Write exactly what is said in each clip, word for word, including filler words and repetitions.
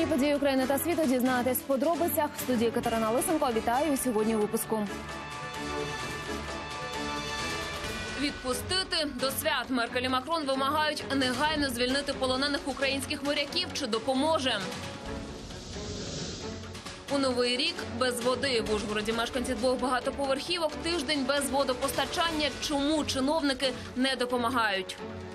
події України та світу дізнаєтесь в подробицях. В студії Катерина Лисенко. Вітаю сьогодні у випуску. Відпустити до свят. Меркель і Макрон вимагають негайно звільнити полонених українських моряків. Чи допоможе? У Новий рік без води. В Ужгороді мешканці двох багатоповерхівок тиждень без водопостачання. Чому чиновники не допомагають?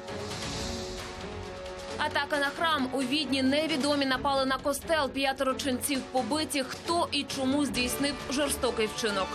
Атака на храм. У Відні невідомі напали на костел. П'ятеро ченців побиті. Хто і чому здійснив жорстокий вчинок?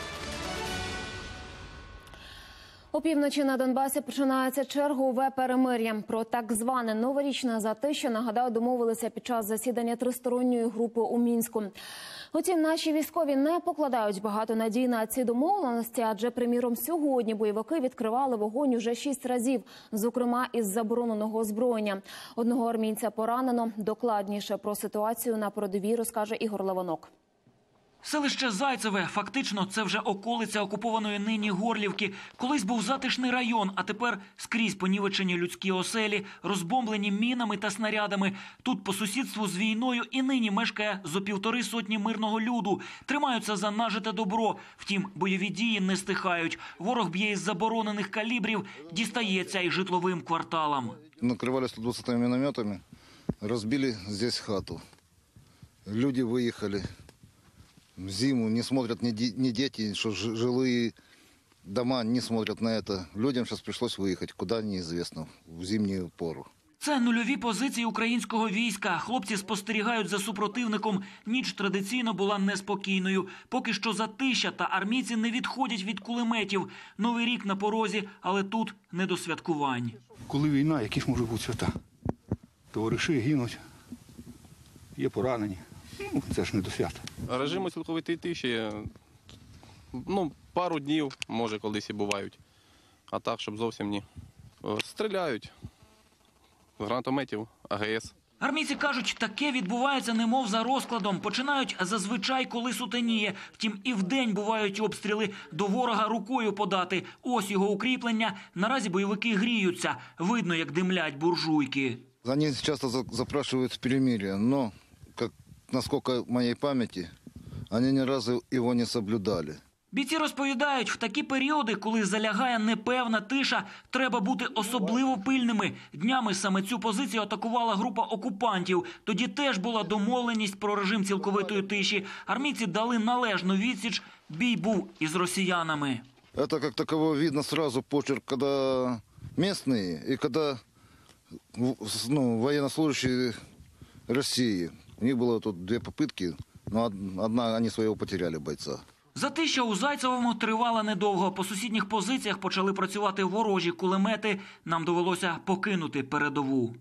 Опівночі на Донбасі починається чергове перемир'я. Про так зване новорічне затища, нагадаю, домовилися під час засідання тристоронньої групи у Мінську. Утім, наші військові не покладають багато надій на ці домовленості, адже, приміром, сьогодні бойовики відкривали вогонь уже шість разів, зокрема із забороненого озброєння. Одного армійця поранено. Докладніше про ситуацію на передовій розкаже Ігор Леванок. Селище Зайцеве. Фактично, це вже околиця окупованої нині Горлівки. Колись був затишний район, а тепер скрізь понівечені людські оселі, розбомблені мінами та снарядами. Тут по сусідству з війною і нині мешкає зо півтори сотні мирного люду. Тримаються за нажите добро. Втім, бойові дії не стихають. Ворог б'є із заборонених калібрів, дістається і житловим кварталам. Накривали сто двадцятими мінометами, розбили здесь хату. Люди виїхали. Зиму не смотрят ни, ни дети, что жилые дома не смотрят на это. Людям сейчас пришлось выехать, куда неизвестно, в зимнюю пору. Це нульові позиції українського війська. Хлопці спостерігають за супротивником. Ніч традиційно була неспокійною. Поки що затища, та армійці не відходять від кулеметів. Новий рік на порозі, але тут не до святкувань. Коли війна, які ж можуть бути свята? Товариші гинуть, є поранені. Ну, це ж не до свята. Режиму цілковитої тиші, ну, пару днів, може, колись і бувають. А так, щоб зовсім ні. Стріляють з гранатометів, А Ге Ес. Армійці кажуть, таке відбувається немов за розкладом. Починають зазвичай, коли сутеніє. Втім, і вдень бувають обстріли. До ворога рукою подати. Ось його укріплення. Наразі бойовики гріються. Видно, як димлять буржуйки. Вони часто запрашують перемир'я, но, як насколько моей памяти, они ни разу его не соблюдали. Бійці розповідають, в такі періоди, коли залягає непевна тиша, треба бути особливо пильними. Днями саме цю позицію атакувала група окупантів. Тоді теж була домовленість про режим цілковитої тиші. Армійці дали належну відсіч, бій був із росіянами. Это как таково видно сразу почерк, когда местные и когда, ну, военнослужащие России. У них было тут две попытки, но одна, они своего потеряли бойца. Затища у Зайцевому тривала недовго. По сусідніх позиціях почали працювати ворожі кулемети. Нам довелося покинути передову.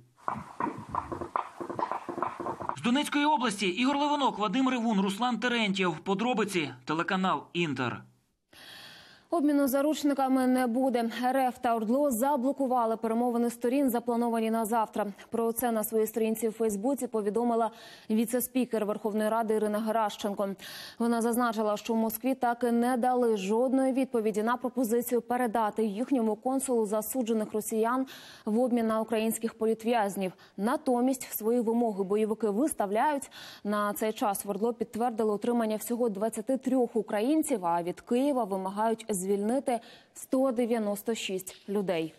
З Донецької області Ігор Леванок, Вадим Ревун, Руслан Терентьєв. Подробиці – телеканал «Інтер». Обміну заручниками не буде. Ер Еф та ОРДЛО заблокували перемовини сторін, заплановані на завтра. Про це на своїй сторінці в Фейсбуці повідомила віце-спікер Верховної Ради Ірина Геращенко. Вона зазначила, що в Москві так і не дали жодної відповіді на пропозицію передати їхньому консулу засуджених росіян в обмін на українських політв'язнів. Натомість свої вимоги бойовики виставляють. На цей час в ОРДЛО підтвердили отримання всього двадцяти трьох українців, а від Києва вимагають звільнити сто дев'яносто шість людей.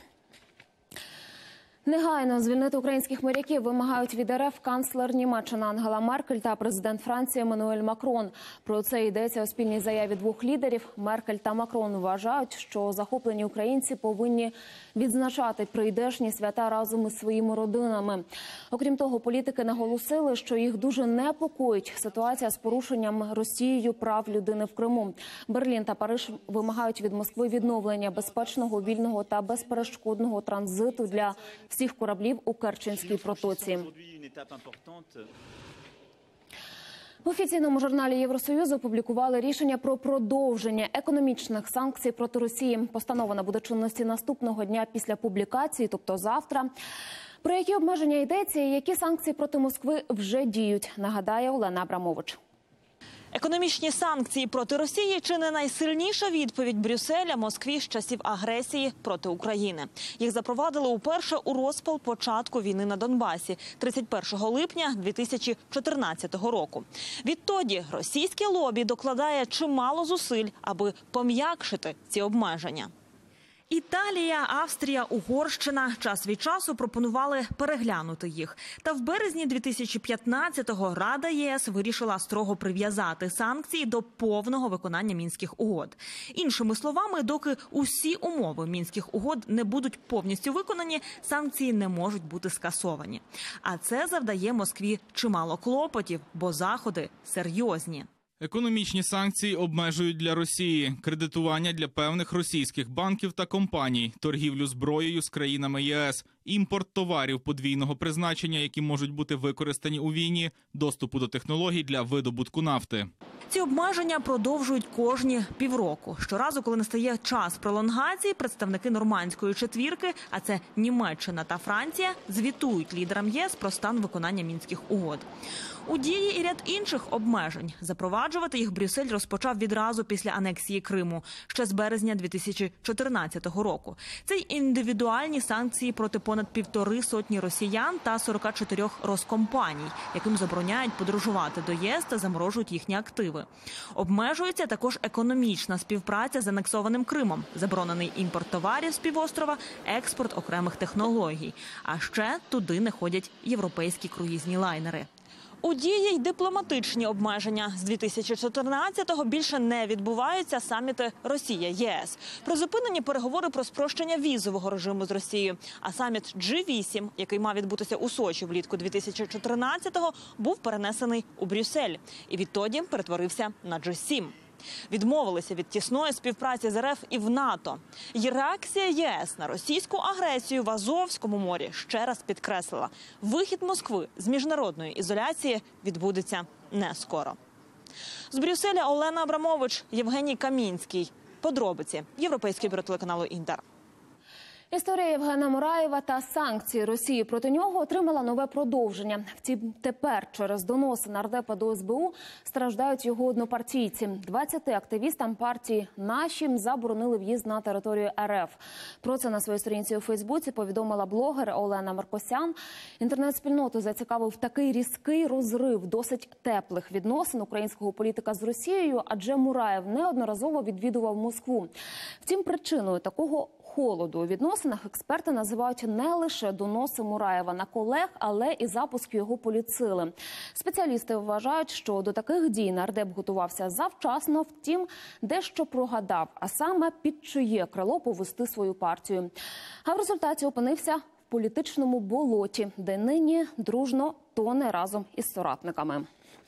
Негайно звільнити українських моряків вимагають від Ер Еф канцлер Німеччини Ангела Меркель та президент Франції Еммануель Макрон. Про це йдеться у спільній заяві двох лідерів. Меркель та Макрон вважають, що захоплені українці повинні відзначати прийдешні свята разом із своїми родинами. Окрім того, політики наголосили, що їх дуже непокоїть ситуація з порушенням Росією прав людини в Криму. Берлін та Париж вимагають від Москви відновлення безпечного, вільного та безперешкодного транзиту для всіх кораблів у Керченській протоці. В офіційному журналі Євросоюзу опублікували рішення про продовження економічних санкцій проти Росії. Постанова набуде чинності наступного дня після публікації, тобто завтра. Про які обмеження йдеться і які санкції проти Москви вже діють, нагадає Олена Абрамович. Економічні санкції проти Росії – чи не найсильніша відповідь Брюсселя Москві з часів агресії проти України. Їх запровадили уперше у розпал початку війни на Донбасі тридцять першого липня дві тисячі чотирнадцятого року. Відтоді російське лобі докладає чимало зусиль, аби пом'якшити ці обмеження. Італія, Австрія, Угорщина час від часу пропонували переглянути їх. Та в березні дві тисячі п'ятнадцятого Рада ЄС вирішила строго прив'язати санкції до повного виконання Мінських угод. Іншими словами, доки усі умови Мінських угод не будуть повністю виконані, санкції не можуть бути скасовані. А це завдає Москві чимало клопотів, бо заходи серйозні. Економічні санкції обмежують для Росії кредитування для певних російських банків та компаній, торгівлю зброєю з країнами ЄС, імпорт товарів подвійного призначення, які можуть бути використані у війні, доступу до технологій для видобутку нафти. Ці обмеження продовжують кожні півроку. Щоразу, коли настає час пролонгації, представники нормандської четвірки, а це Німеччина та Франція, звітують лідерам ЄС про стан виконання Мінських угод. У дії і ряд інших обмежень. Запроваджувати їх Брюссель розпочав відразу після анексії Криму, ще з березня дві тисячі чотирнадцятого року. Це й індивідуальні санкції проти понад півтори сотні росіян та сорока чотирьох роскомпаній, яким забороняють подорожувати до ЄС та заморожують їхні активи. Обмежується також економічна співпраця з анексованим Кримом, заборонений імпорт товарів з півострова, експорт окремих технологій. А ще туди не ходять європейські круїзні лайнери. У дії й дипломатичні обмеження. З дві тисячі чотирнадцятого більше не відбуваються саміти Росія-ЄС. Призупинені переговори про спрощення візового режиму з Росією. А саміт джі вісім, який мав відбутися у Сочі влітку дві тисячі чотирнадцятого, був перенесений у Брюссель. І відтоді перетворився на джі сім. Відмовилися від тісної співпраці з РФ і в НАТО. І реакція ЄС на російську агресію в Азовському морі ще раз підкреслила – вихід Москви з міжнародної ізоляції відбудеться не скоро. З Брюсселя Олена Абрамович, Євгеній Камінський. Подробиці. Європейське бюро телеканалу «Інтер». Історія Євгена Мураєва та санкції Росії проти нього отримала нове продовження. Втім, тепер через доноси нардепа до ес бе у страждають його однопартійці. двадцяти активістам партії «Наші» заборонили в'їзд на територію ер еф. Про це на своїй сторінці у Фейсбуці повідомила блогер Олена Маркосян. Інтернет-спільноту зацікавив такий різкий розрив досить теплих відносин українського політика з Росією, адже Мураєв неодноразово відвідував Москву. Втім, причиною такого холоду у відносинах експерти називають не лише доноси Мураєва на колег, але і запуск його політсили. Спеціалісти вважають, що до таких дій нардеп готувався завчасно, втім, дещо прогадав, а саме під чиє крило повести свою партію. А в результаті опинився в політичному болоті, де нині дружно тоне разом із соратниками.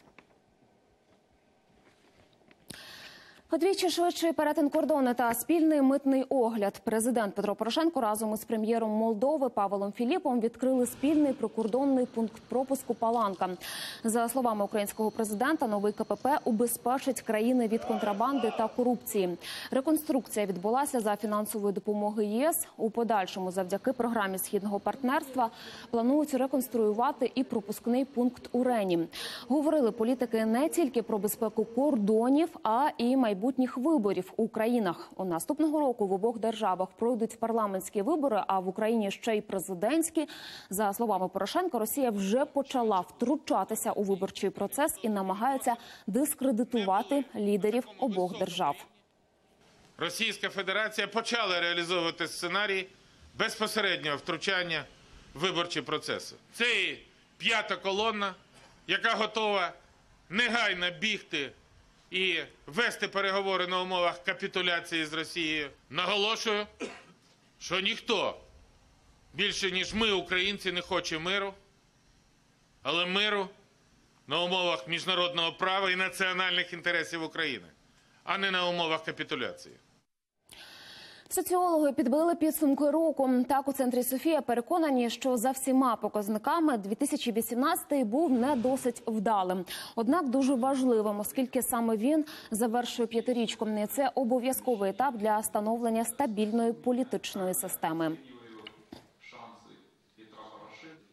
Удвічі швидший перетин кордону та спільний митний огляд. Президент Петро Порошенко разом із прем'єром Молдови Павлом Філіпом відкрили спільний прикордонний пункт пропуску «Паланка». За словами українського президента, новий ка пе пе убезпечить країни від контрабанди та корупції. Реконструкція відбулася за фінансової допомоги ЄС. У подальшому, завдяки програмі Східного партнерства, планують реконструювати і пропускний пункт у Рені. Говорили політики не тільки про безпеку кордонів, а і майбутнє майбутніх виборів у країнах. У наступного року в обох державах пройдуть парламентські вибори, а в Україні ще й президентські. За словами Порошенка, Росія вже почала втручатися у виборчий процес і намагається дискредитувати лідерів обох держав. Російська Федерація почала реалізовувати сценарій безпосереднього втручання в виборчі процеси. Це і п'ята колона, яка готова негайно бігти і вести переговори на умовах капітуляції з Росією. Наголошую, що ніхто більше, ніж ми, українці, не хоче миру, але миру на умовах міжнародного права і національних інтересів України, а не на умовах капітуляції. Соціологи підбили підсумки року. Так, у центрі «Софія» переконані, що за всіма показниками дві тисячі вісімнадцятий був не досить вдалим. Однак дуже важливим, оскільки саме він завершує п'ятирічку. Це обов'язковий етап для становлення стабільної політичної системи.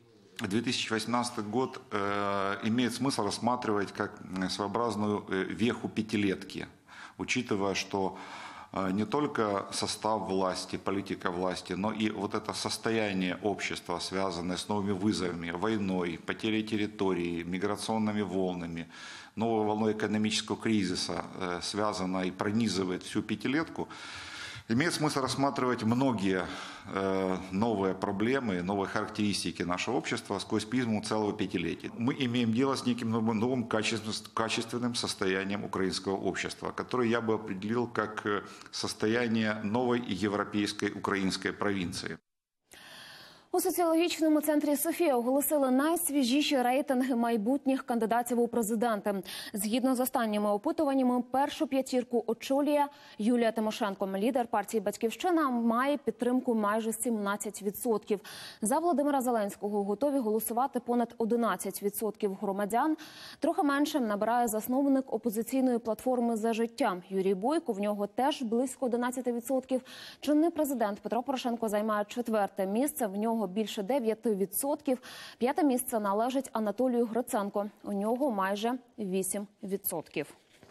две тысячи восемнадцатый год э, имеет смысл рассматривать как своеобразную веху пятилетки, учитывая, что не только состав власти, политика власти, но и вот это состояние общества, связанное с новыми вызовами, войной, потерей территории, миграционными волнами, новой волной экономического кризиса, связано и пронизывает всю пятилетку, имеет смысл рассматривать многие э, новые проблемы, новые характеристики нашего общества сквозь призму целого пятилетия. Мы имеем дело с неким новым, новым качественным, качественным состоянием украинского общества, которое я бы определил как состояние новой европейской украинской провинции. У соціологічному центрі «Софія» оголосили найсвіжіші рейтинги майбутніх кандидатів у президенти. Згідно з останніми опитуваннями, першу п'ятірку очолює Юлія Тимошенко. Лідер партії «Батьківщина» має підтримку майже сімнадцять відсотків. За Володимира Зеленського готові голосувати понад одинадцять відсотків громадян. Трохи менше набирає засновник опозиційної платформи «За життя» Юрій Бойко. В нього теж близько одинадцять відсотків. Чинний президент Петро Порошенко займає четверте місце. В нього більше дев'ять відсотків. П'яте місце належить Анатолію Гриценко. У нього майже вісім відсотків.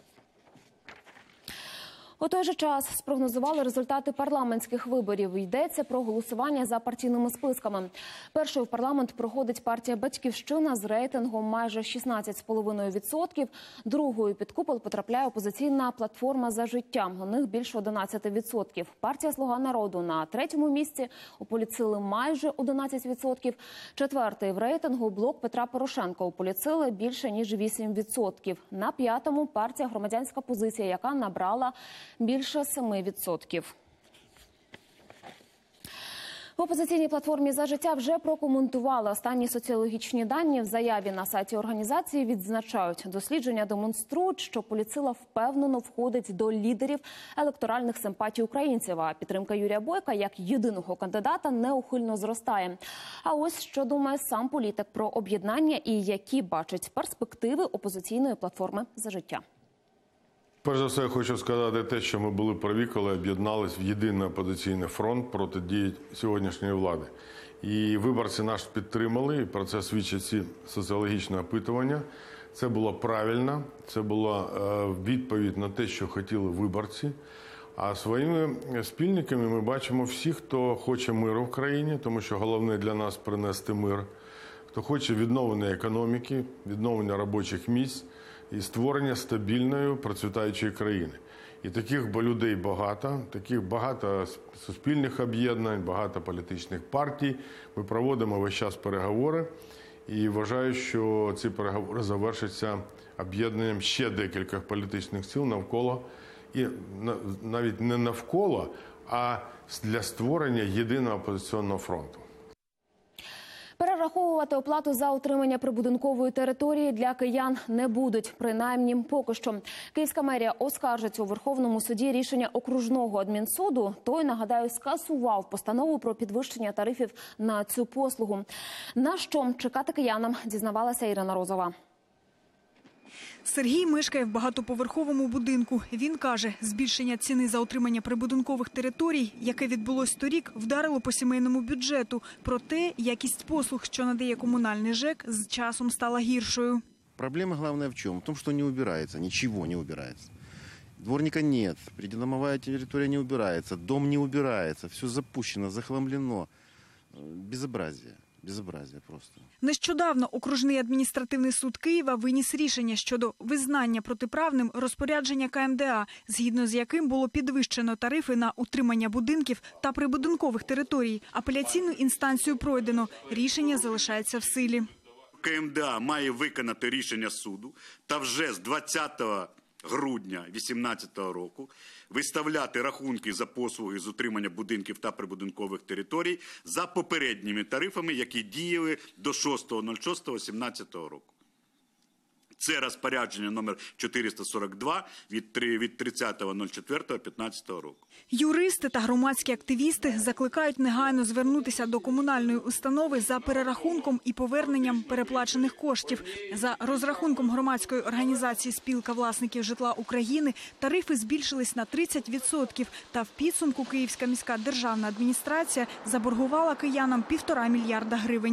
У той же час спрогнозували результати парламентських виборів. Йдеться про голосування за партійними списками. Першою в парламент проходить партія «Батьківщина» з рейтингом майже шістнадцять цілих п'ять десятих відсотків. Другою під купол потрапляє опозиційна платформа «За життя». У них більше одинадцять відсотків. Партія «Слуга народу» на третьому місці. У політсили майже одинадцять відсотків. Четвертий в рейтингу блок Петра Порошенка. У політсили більше ніж вісім відсотків. На п'ятому партія «Громадянська позиція», яка набрала більше семи відсотків. В опозиційній платформі «За життя» вже прокоментували останні соціологічні дані. В заяві на сайті організації відзначають, дослідження демонструють, що політсила впевнено входить до лідерів електоральних симпатій українців, а підтримка Юрія Бойка як єдиного кандидата неухильно зростає. А ось що думає сам політик про об'єднання і які бачить перспективи опозиційної платформи «За життя». Перш за все, хочу сказати те, що ми були праві, коли об'єднались в єдиний опозиційний фронт проти дій сьогоднішньої влади. І виборці нас підтримали, і про це свідчать ці соціологічні опитування. Це було правильно, це була відповідь на те, що хотіли виборці. А своїми спільниками ми бачимо всіх, хто хоче миру в країні, тому що головне для нас – принести мир, хто хоче відновлення економіки, відновлення робочих місць, і створення стабільної, процвітаючої країни. І таких людей багато, таких багато суспільних об'єднань, багато політичних партій. Ми проводимо весь час переговори і вважаю, що ці переговори завершаться об'єднанням ще декількох політичних сил навколо, і навіть не навколо, а для створення єдиного опозиційного фронту. Перераховувати оплату за отримання прибудинкової території для киян не будуть, принаймні поки що. Київська мерія оскаржить у Верховному суді рішення окружного адмінсуду. Той, нагадаю, скасував постанову про підвищення тарифів на цю послугу. На що чекати киянам, дізнавалася Ірина Розова. Сергій мешкає в багатоповерховому будинку. Він каже, збільшення ціни за отримання прибудинкових територій, яке відбулось торік, вдарило по сімейному бюджету. Проте якість послуг, що надає комунальний ЖЕК, з часом стала гіршою. Проблема главная в чем? В том, что не убирается, ничего не убирается. Дворника нет, придомовая территория не убирается, дом не убирается, все запущено, захламлено. Безобразие. Безобразие просто. Нещодавно окружний адміністративний суд Києва виніс рішення щодо визнання протиправним розпорядження Ка Ем Де А, згідно з яким було підвищено тарифи на утримання будинків та прибудинкових територій. Апеляційну інстанцію пройдено. Рішення залишається в силі. Ка Ем Де А має виконати рішення суду та вже з двадцятого грудня дві тисячі вісімнадцятого року виставляти рахунки за послуги з утримання будинків та прибудинкових територій за попередніми тарифами, які діяли до шостого лютого дві тисячі сімнадцятого року. Це розпорядження номер чотириста сорок два від тридцятого четвертого дві тисячі п'ятнадцятого року. Юристи та громадські активісти закликають негайно звернутися до комунальної установи за перерахунком і поверненням переплачених коштів. За розрахунком громадської організації «Спілка власників житла України» тарифи збільшились на тридцять відсотків, та в підсумку Київська міська державна адміністрація заборгувала киянам півтора мільярда гривень.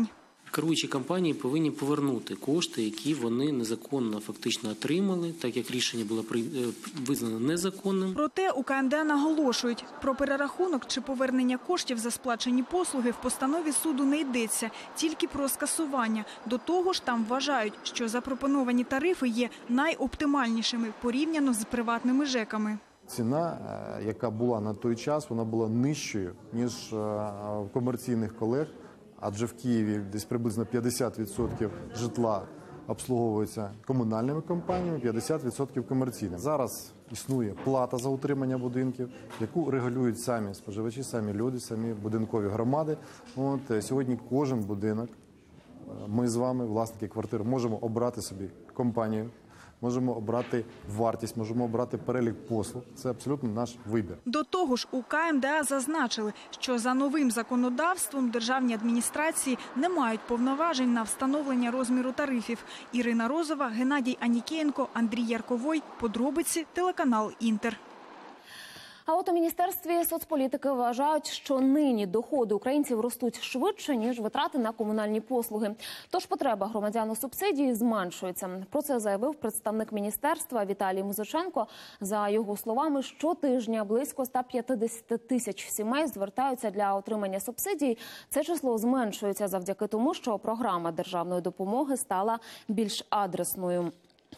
Керуючі компанії повинні повернути кошти, які вони незаконно фактично отримали, так як рішення було визнано незаконним. Проте у ка ем де наголошують, про перерахунок чи повернення коштів за сплачені послуги в постанові суду не йдеться, тільки про скасування. До того ж, там вважають, що запропоновані тарифи є найоптимальнішими порівняно з приватними ЖЕКами. Ціна, яка була на той час, вона була нижчою, ніж в комерційних колег, адже в Києві десь приблизно п'ятдесят відсотків житла обслуговується комунальними компаніями, п'ятдесят відсотків комерційними. Зараз існує плата за утримання будинків, яку регулюють самі споживачі, самі люди, самі будинкові громади. От, сьогодні кожен будинок, ми з вами, власники квартир, можемо обрати собі компанію, можемо обрати вартість, можемо обрати перелік послуг. Це абсолютно наш вибір. До того ж, у ка ем де а зазначили, що за новим законодавством державні адміністрації не мають повноважень на встановлення розміру тарифів. Ірина Розова, Геннадій Анікієнко, Андрій Ярковой. Подробиці, телеканал «Інтер». А от у Міністерстві соцполітики вважають, що нині доходи українців ростуть швидше, ніж витрати на комунальні послуги. Тож потреба громадян у субсидії зменшується. Про це заявив представник міністерства Віталій Музиченко. За його словами, щотижня близько ста п'ятдесяти тисяч сімей звертаються для отримання субсидій. Це число зменшується завдяки тому, що програма державної допомоги стала більш адресною.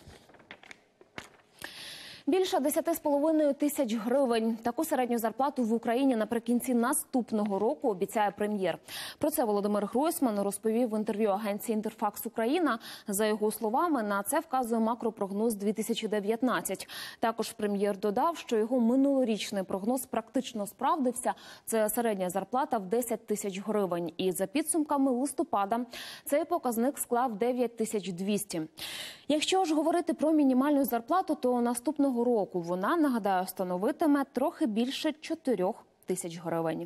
Більше десяти з половиною тисяч гривень. Таку середню зарплату в Україні наприкінці наступного року обіцяє прем'єр. Про це Володимир Гройсман розповів в інтерв'ю агенції «Інтерфакс Україна». За його словами, на це вказує макропрогноз дві тисячі дев'ятнадцять. Також прем'єр додав, що його минулорічний прогноз практично справдився. Це середня зарплата в десять тисяч гривень. І за підсумками листопада цей показник склав дев'ять тисяч двісті. Якщо ж говорити про мінімальну зарплату, то наступного року вона, нагадаю, становитиме трохи більше чотирьох тисяч гривень.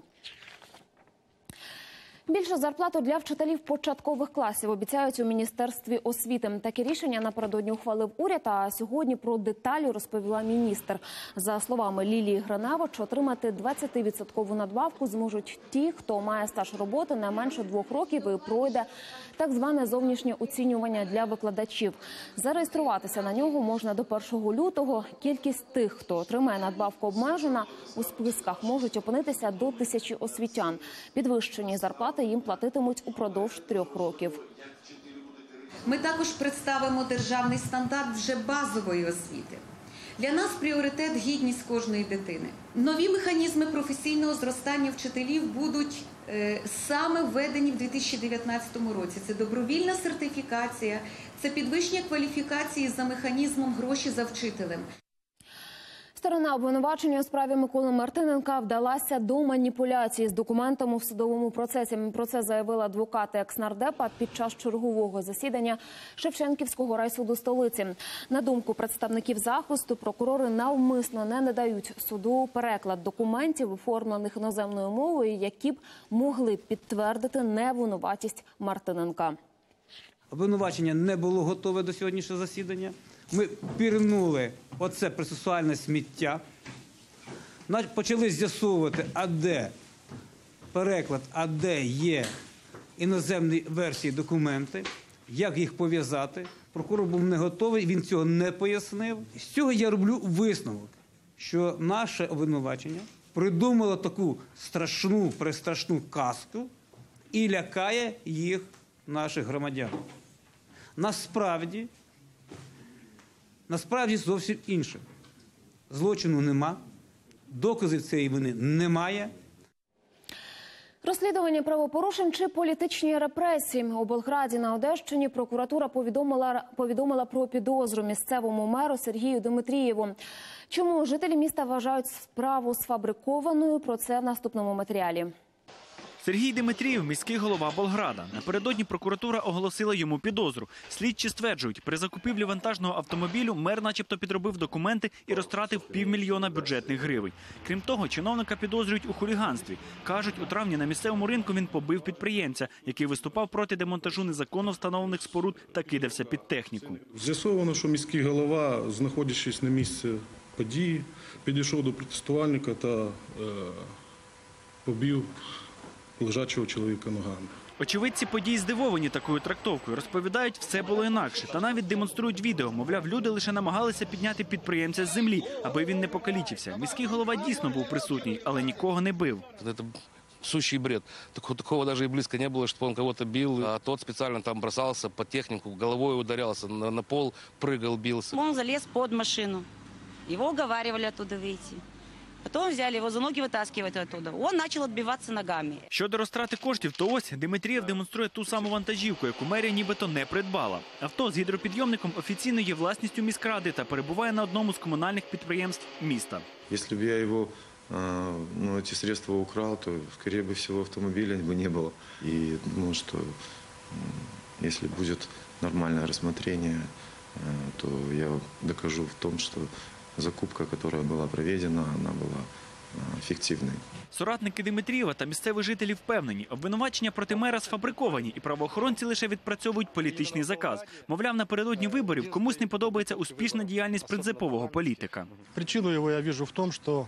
Більшу зарплату для вчителів початкових класів обіцяють у Міністерстві освіти. Таке рішення напередодні ухвалив уряд, а сьогодні про деталі розповіла міністр. За словами Лілії Гриневич, отримати двадцятивідсоткову надбавку зможуть ті, хто має стаж роботи не менше двох років і пройде так зване зовнішнє оцінювання для викладачів. Зареєструватися на нього можна до першого лютого. Кількість тих, хто отримає надбавку, обмежена. У списках можуть опинитися до тисячі освітян. Підвищені зарплати їм платитимуть упродовж трьох років. Ми також представимо державний стандарт вже базової освіти. Для нас пріоритет – гідність кожної дитини. Нові механізми професійного зростання вчителів будуть е, саме введені в дві тисячі дев'ятнадцятому році. Це добровільна сертифікація, це підвищення кваліфікації за механізмом «гроші за вчителем». Сторона обвинувачення у справі Миколи Мартиненка вдалася до маніпуляції з документами в судовому процесі. Про це заявив адвокат екс-нардепа під час чергового засідання Шевченківського райсуду столиці. На думку представників захисту, прокурори навмисно не надають суду переклад документів, оформлених іноземною мовою, які б могли підтвердити невинуватість Мартиненка. Обвинувачення не було готове до сьогоднішнього засідання. Ми пірнули оце процесуальне сміття, почали з'ясовувати, а де переклад, а де є іноземні версії документи, як їх пов'язати. Прокурор був не готовий, він цього не пояснив. З цього я роблю висновок, що наше обвинувачення придумало таку страшну, престрашну казку і лякає їх, наших громадян. Насправді, Насправді зовсім інше. Злочину нема, доказів цієї вини немає. Розслідування правопорушень чи політичні репресії. У Болграді на Одещині прокуратура повідомила, повідомила про підозру місцевому меру Сергію Димитрієву. Чому жителі міста вважають справу сфабрикованою? Про це в наступному матеріалі. Сергій Димитрієв – міський голова Болграда. Напередодні прокуратура оголосила йому підозру. Слідчі стверджують, при закупівлі вантажного автомобілю мер начебто підробив документи і розтратив півмільйона бюджетних гривень. Крім того, чиновника підозрюють у хуліганстві. Кажуть, у травні на місцевому ринку він побив підприємця, який виступав проти демонтажу незаконно встановлених споруд та кидався під техніку. З'ясовано, що міський голова, знаходячись на місці події, підійшов до протестувальника та е, побив лежачого чоловіка ногами. Очевидці подій здивовані такою трактовкою. Розповідають, все було інакше. Та навіть демонструють відео. Мовляв, люди лише намагалися підняти підприємця з землі, аби він не покалічився. Міський голова дійсно був присутній, але нікого не бив. Сущий бред. Такого, такого даже и близко не было, чтобы он кого-то бил. А тот специально там бросался под технику, головой ударялся, на, на пол прыгал, бился. Он залез под машину. Его уговаривали оттуда выйти. Потом взяли его за ноги вытаскивать оттуда. Он начал отбиваться ногами. Щодо розтрати коштів, то ось Димитрієв демонструє ту саму вантажівку, яку мерія нібито не придбала. Авто з гідропідйомником офіційно є власністю міськради та перебуває на одному з комунальних підприємств міста. Якщо б я його, ну, эти средства украл, то, скорее бы всего, автомобиля бы не было. И думаю, что если будет нормальное рассмотрение, то я докажу в том, что закупка, которая была проведена, она была фіктивною. Соратники Димитрієва та місцеві жителі впевнені, обвинувачення проти мера сфабриковані і правоохоронці лише відпрацьовують політичний заказ. Мовляв, напередодні виборів комусь не подобається успішна діяльність принципового політика. Причину його я бачу в тому, що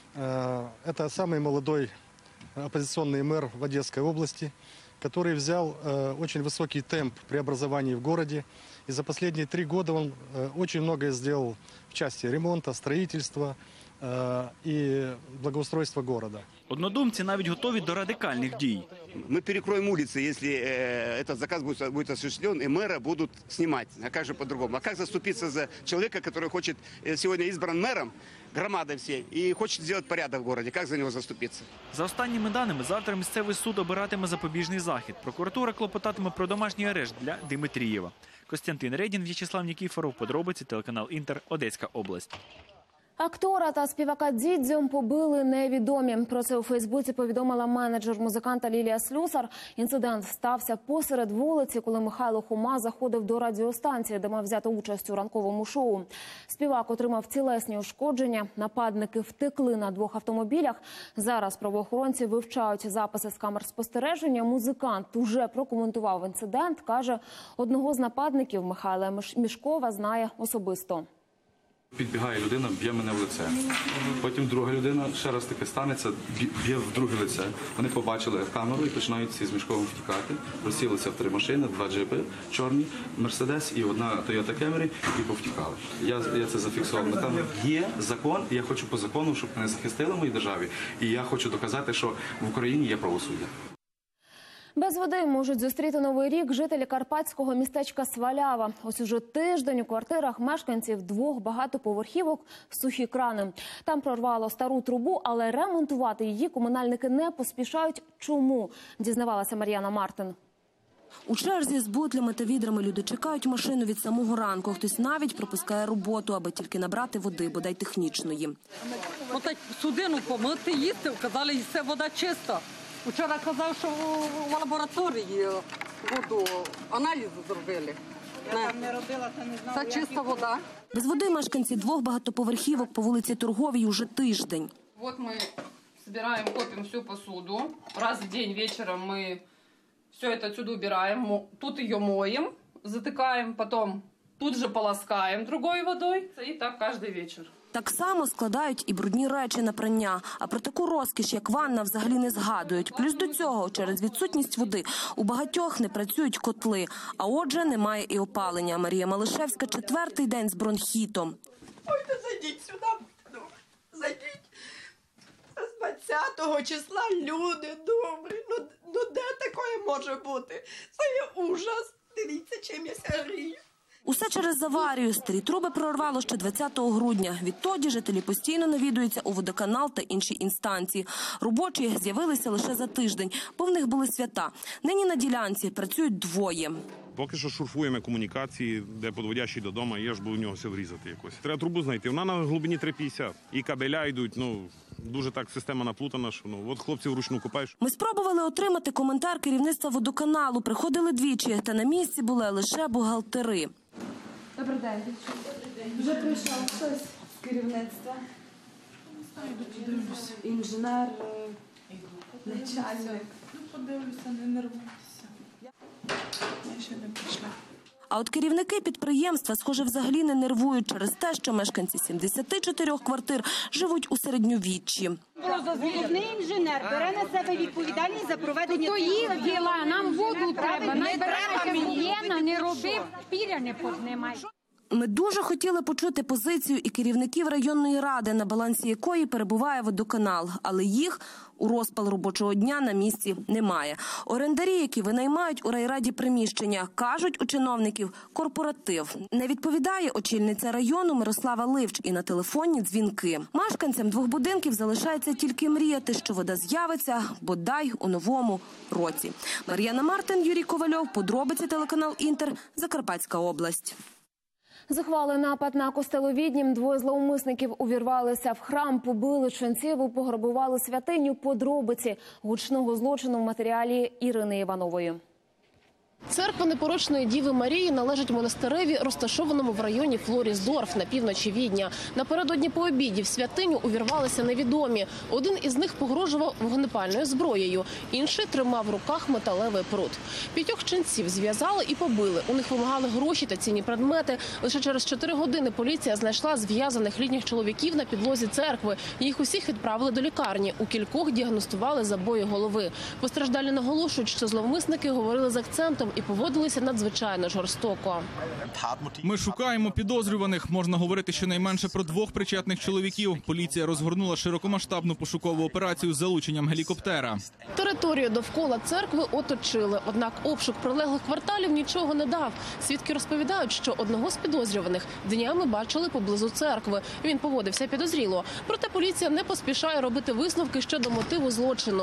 це самий молодий опозиційний мер в Одеській області, который взял э, очень высокий темп преобразований в городе. И за последние три года он э, очень многое сделал в части ремонта, строительства э, и благоустройства города. Однодумці навіть готові до радикальних дій. Мы перекроем улицы, если э, этот заказ будет, будет осуществлен, и мэра будут снимать. А как же по-другому? А как заступиться за человека, который хочет, э, сегодня избран мэром, громадой всей, и хочет сделать порядок в городе? Как за него заступиться? За останніми даними, завтра місцевий суд обиратиме запобіжний захід. Прокуратура клопотатиме про домашній арешт для Димитрієва. Костянтин Редін, В'ячеслав Нікіфоров, подробиці, телеканал Інтер, Одеська область. Актора та співака Дідзьо побили невідомі. Про це у Фейсбуці повідомила менеджер музиканта Лілія Слюсар. Інцидент стався посеред вулиці, коли Михайло Хома заходив до радіостанції, де мав взяти участь у ранковому шоу. Співак отримав тілесні ушкодження. Нападники втекли на двох автомобілях. Зараз правоохоронці вивчають записи з камер спостереження. Музикант уже прокоментував інцидент. Каже, одного з нападників Михайла Мішкова знає особисто. Підбігає людина, б'є мене в лице. Потім друга людина, ще раз таке станеться, б'є в друге лице. Вони побачили камеру і починають всі з Мішковим втікати. Розсілися в три машини, два джипи чорні, Мерседес і одна Тойота Кемрі, і повтікали. Я, я це зафіксував на камеру. Є закон, і я хочу по закону, щоб мене захистили в моїй державі. І я хочу доказати, що в Україні є правосуддя. Без води можуть зустріти Новий рік жителі карпатського містечка Свалява. Ось уже тиждень у квартирах мешканців двох багатоповерхівок сухі крани. Там прорвало стару трубу, але ремонтувати її комунальники не поспішають. Чому? Дізнавалася Мар'яна Мартин. У черзі з бутлями та відрами люди чекають машину від самого ранку. Хтось навіть пропускає роботу, аби тільки набрати води, бодай технічної. Отак судину помити, їсти, казали, і все вода чиста. Вчора казав, що в лабораторії воду аналізи зробили. Я там не робила, то не знала. Це чиста вода. Без води мешканці двох багатоповерхівок по вулиці Торговій уже тиждень. Вот мы собираем, копим всю посуду. Раз в день вечером мы все это отсюда убираем. Тут ее моем, затыкаем, потом тут же полоскаем другой водой. И так каждый вечер. Так само складають і брудні речі на прання. А про таку розкіш, як ванна, взагалі не згадують. Плюс до цього, через відсутність води, у багатьох не працюють котли. А отже, немає і опалення. Марія Малишевська четвертий день з бронхітом. Ой, то зайдіть сюди, зайдіть. З двадцятого числа люди добрі. Ну, ну де таке може бути? Це є ужас. Дивіться, чим я ся грію. Усе через аварію. Старі труби прорвало ще двадцятого грудня. Відтоді жителі постійно навідуються у водоканал та інші інстанції. Робочі з'явилися лише за тиждень, бо в них були свята. Нині на ділянці працюють двоє. Поки що шурфуємо комунікації, де підводящий додому, є ж, бо у нього все врізати якось. Треба трубу знайти. Вона на глибині три п'ятдесят. І кабеля йдуть, ну, дуже так система наплутана, що, ну, от хлопці вручну копають. Ми спробували отримати коментар керівництва водоканалу. Приходили двічі, та на місці були лише бухгалтери. Добрий день. Вже прийшов хтось з керівництва. Інженер, начальник. Ну, подивлюся, не нервуйся. Я ще не прийшла. А А от керівники підприємства, схоже, взагалі не нервують через те, що мешканці сімдесят чотири квартир живуть у середньовіччі. Головний інженер бере на себе відповідальність за проведення... То їх діла, нам воду треба, нам беремо мільйона, не робив, піря не поднимай. Ми дуже хотіли почути позицію і керівників районної ради, на балансі якої перебуває водоканал, але їх у розпал робочого дня на місці немає. Орендарі, які винаймають у райраді приміщення, кажуть у чиновників – корпоратив. Не відповідає очільниця району Мирослава Ливч і на телефонні дзвінки. Мешканцям двох будинків залишається тільки мріяти, що вода з'явиться, бодай у новому році. Мар'яна Мартин, Юрій Ковальов, подробиці, телеканал «Інтер», Закарпатська область. Зухвалий напад на костел у Відні. Двоє зловмисників увірвалися в храм, побили ченців і пограбували святиню. Подробиці гучного злочину в матеріалі Ірини Іванової. Церква Непорочної Діви Марії належить монастиреві, розташованому в районі Флорісдорф на півночі Відня. Напередодні по обіді в святиню увірвалися невідомі. Один із них погрожував вогнепальною зброєю, інший тримав в руках металевий прут. П'ятьох ченців зв'язали і побили. У них вимагали гроші та цінні предмети. Лише через чотири години поліція знайшла зв'язаних літніх чоловіків на підлозі церкви. Їх усіх відправили до лікарні. У кількох діагностували забої голови. Постраждалі наголошують, що зловмисники говорили з акцентом і поводилися надзвичайно жорстоко. Ми шукаємо підозрюваних. Можна говорити щонайменше про двох причетних чоловіків. Поліція розгорнула широкомасштабну пошукову операцію з залученням гелікоптера. Територію довкола церкви оточили. Однак обшук прилеглих кварталів нічого не дав. Свідки розповідають, що одного з підозрюваних днями бачили поблизу церкви. Він поводився підозріло. Проте поліція не поспішає робити висновки щодо мотиву злочину.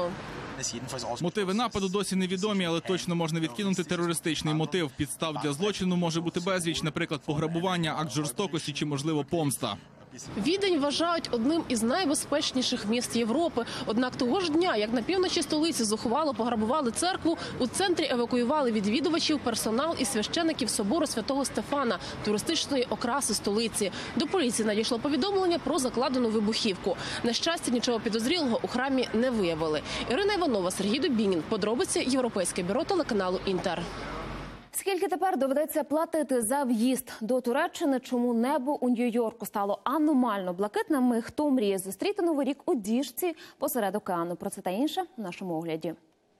Мотиви нападу досі невідомі, але точно можна відкинути терористичний мотив. Підстав для злочину може бути безліч, наприклад, пограбування, акт жорстокості чи, можливо, помста. Відень вважають одним із найбезпечніших міст Європи. Однак того ж дня, як на півночі столиці зухвало пограбували церкву, у центрі евакуювали відвідувачів, персонал і священиків собору Святого Стефана, туристичної окраси столиці. До поліції надійшло повідомлення про закладену вибухівку. На щастя, нічого підозрілого у храмі не виявили. Ірина Іванова, Сергій Дубінін. Подробиці Європейське бюро телеканалу «Інтер». Скільки тепер доведеться платити за в'їзд до Туреччини? Чому небо у Нью-Йорку стало аномально блакитним? І хто мріє зустріти Новий рік у діжці посеред океану? Про це та інше в нашому огляді.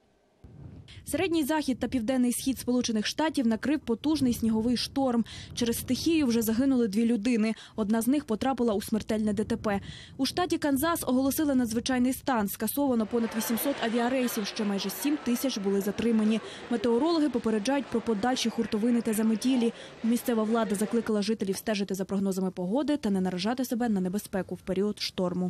Середній захід та південний схід Сполучених Штатів накрив потужний сніговий шторм. Через стихію вже загинули дві людини. Одна з них потрапила у смертельне ДТП. У штаті Канзас оголосили надзвичайний стан. Скасовано понад вісімсот авіарейсів, ще майже сім тисяч були затримані. Метеорологи попереджають про подальші хуртовини та заметілі. Місцева влада закликала жителів стежити за прогнозами погоди та не наражати себе на небезпеку в період шторму.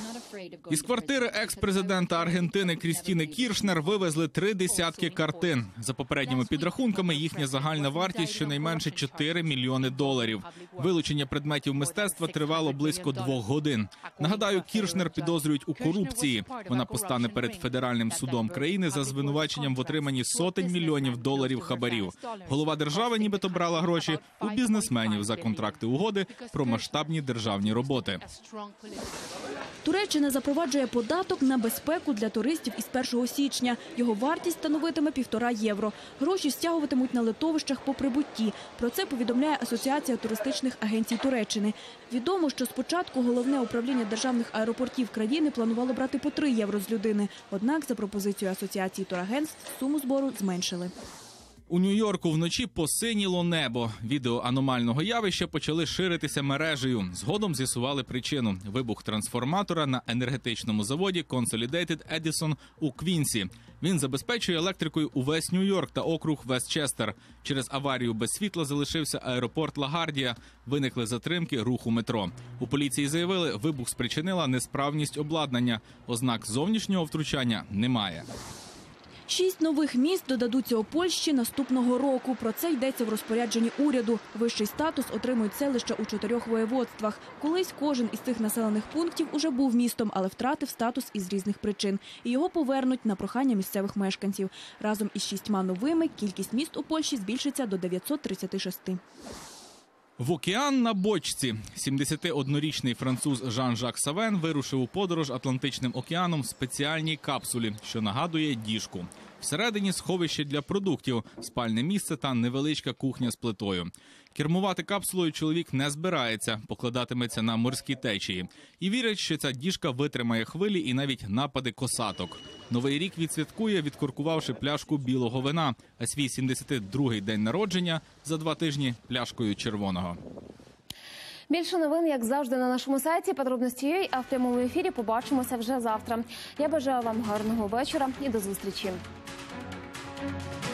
Із квартири екс-президента Аргентини Крістіни Кіршнер вивезли три десятки картин. За попередніми підрахунками, їхня загальна вартість щонайменше чотири мільйони доларів. Вилучення предметів мистецтва тривало близько двох годин. Нагадаю, Кіршнер підозрюють у корупції. Вона постане перед федеральним судом країни за звинуваченням в отриманні сотень мільйонів доларів хабарів. Голова держави нібито брала гроші у бізнесменів за контракти угоди про масштабні державні роботи. Туреччина запроваджує податок на безпеку для туристів із першого січня. Його вартість становитиме півтора євро. Гроші стягуватимуть на литовищах по прибутті. Про це повідомляє Асоціація туристичних агенцій Туреччини. Відомо, що спочатку головне управління державних аеропортів країни планувало брати по три євро з людини. Однак, за пропозицією Асоціації турагентств, суму збору зменшили. У Нью-Йорку вночі посиніло небо. Відео аномального явища почали ширитися мережею. Згодом з'ясували причину – вибух трансформатора на енергетичному заводі Consolidated Edison у Квінсі. Він забезпечує електрикою увесь Нью-Йорк та округ Вестчестер. Через аварію без світла залишився аеропорт Лагардія. Виникли затримки руху метро. У поліції заявили, вибух спричинила несправність обладнання. Ознак зовнішнього втручання немає. Шість нових міст додадуться у Польщі наступного року. Про це йдеться в розпорядженні уряду. Вищий статус отримують селища у чотирьох воєводствах. Колись кожен із цих населених пунктів уже був містом, але втратив статус із різних причин. І його повернуть на прохання місцевих мешканців. Разом із шістьма новими кількість міст у Польщі збільшиться до дев'ятсот тридцяти шести. В океан на бочці. сімдесятиоднорічний француз Жан-Жак Савен вирушив у подорож Атлантичним океаном в спеціальній капсулі, що нагадує діжку. Всередині сховище для продуктів, спальне місце та невеличка кухня з плитою. Кермувати капсулою чоловік не збирається, покладатиметься на морські течії. І вірить, що ця діжка витримає хвилі і навіть напади косаток. Новий рік відсвяткує, відкоркувавши пляшку білого вина, а свій сімдесят другий день народження за два тижні пляшкою червоного. Більше новин, як завжди, на нашому сайті подробності, а в прямому ефірі побачимося вже завтра. Я бажаю вам гарного вечора і до зустрічі.